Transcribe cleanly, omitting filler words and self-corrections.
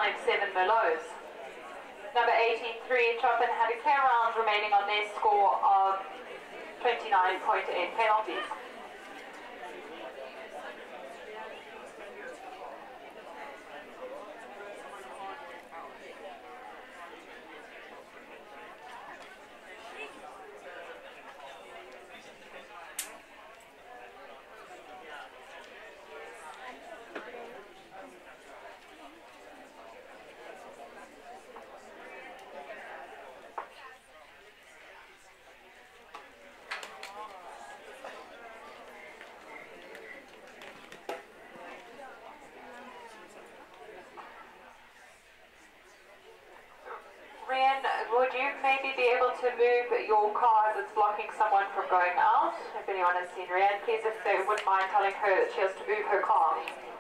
2.57 Merlots. Number 18-3, Chopin had a clear round remaining on their score of 29.8 penalties. Would you maybe be able to move your car as it's blocking someone from going out? If anyone has seen Rian, please, if they wouldn't mind telling her that she has to move her car.